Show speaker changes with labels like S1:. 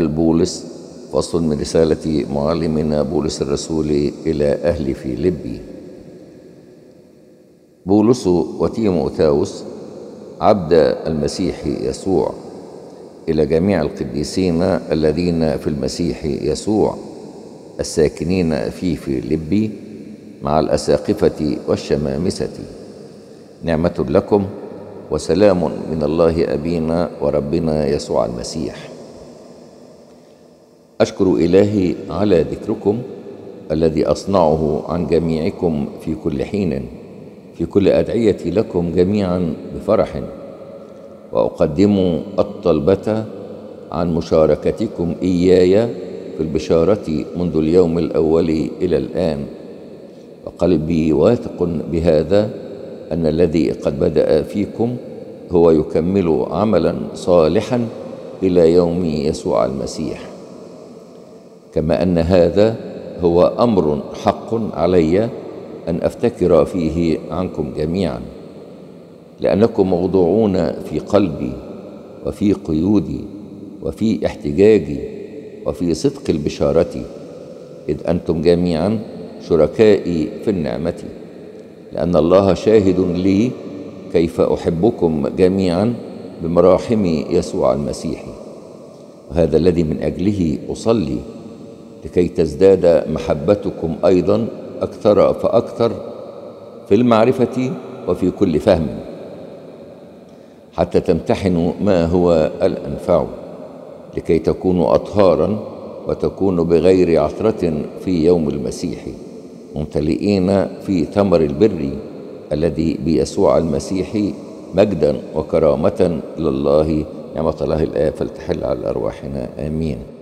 S1: البولس، فصل من رسالة معلمنا بولس الرسول إلى أهل فيلبي. بولس وتيموثاوس عبد المسيح يسوع إلى جميع القديسين الذين في المسيح يسوع الساكنين في فيلبي مع الأساقفة والشمامسة، نعمة لكم وسلام من الله أبينا وربنا يسوع المسيح. أشكر إلهي على ذكركم الذي أصنعه عن جميعكم في كل حين، في كل أدعيتي لكم جميعا بفرح، وأقدم الطلبة عن مشاركتكم إياي في البشارة منذ اليوم الأول إلى الآن، وقلبي واثق بهذا أن الذي قد بدأ فيكم هو يكمل عملا صالحا إلى يوم يسوع المسيح. كما أن هذا هو أمر حق علي أن أفتكر فيه عنكم جميعا، لأنكم موضوعون في قلبي وفي قيودي وفي احتجاجي وفي صدق البشارة، إذ أنتم جميعا شركائي في النعمة، لأن الله شاهد لي كيف أحبكم جميعا بمراحم يسوع المسيح. وهذا الذي من أجله أصلي، لكي تزداد محبتكم أيضا أكثر فأكثر في المعرفة وفي كل فهم، حتى تمتحنوا ما هو الأنفع، لكي تكونوا أطهارا وتكونوا بغير عثرة في يوم المسيح، ممتلئين في ثمر البر الذي بيسوع المسيح، مجدا وكرامة لله. نعمة الله الآب فلتحل على أرواحنا، آمين.